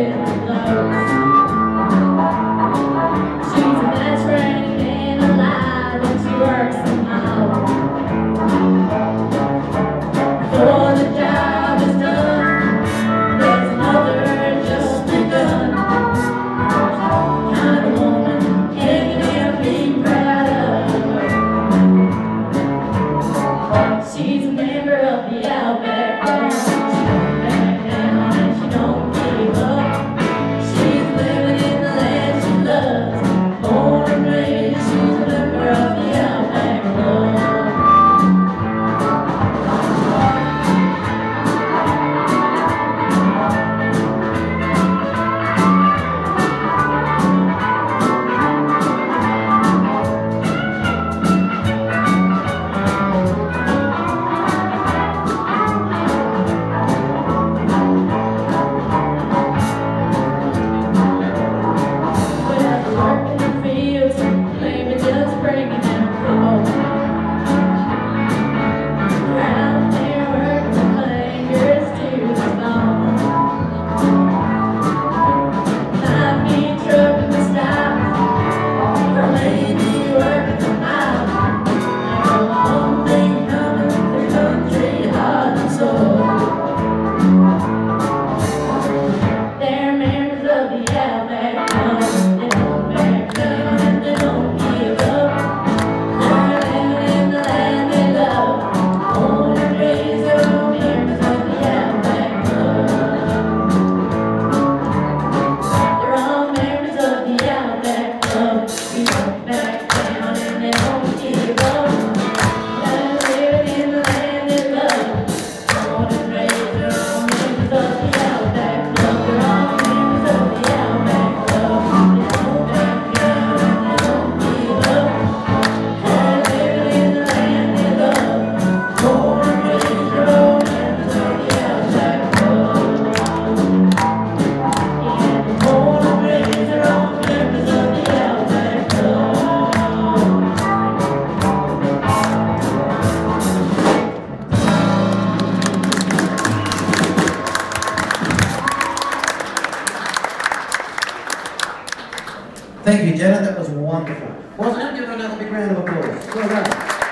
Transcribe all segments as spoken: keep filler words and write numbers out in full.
Thank you, Jenna. That was wonderful. Wasn't it? Give her another big round of applause. Well done.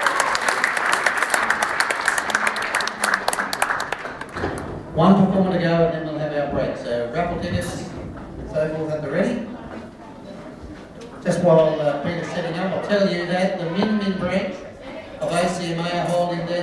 One performer to go, and then we'll have our break. So, raffle tickets and so forth at the ready. Just while uh, Peter's setting up, I'll tell you that the Min Min branch of A C M A are holding their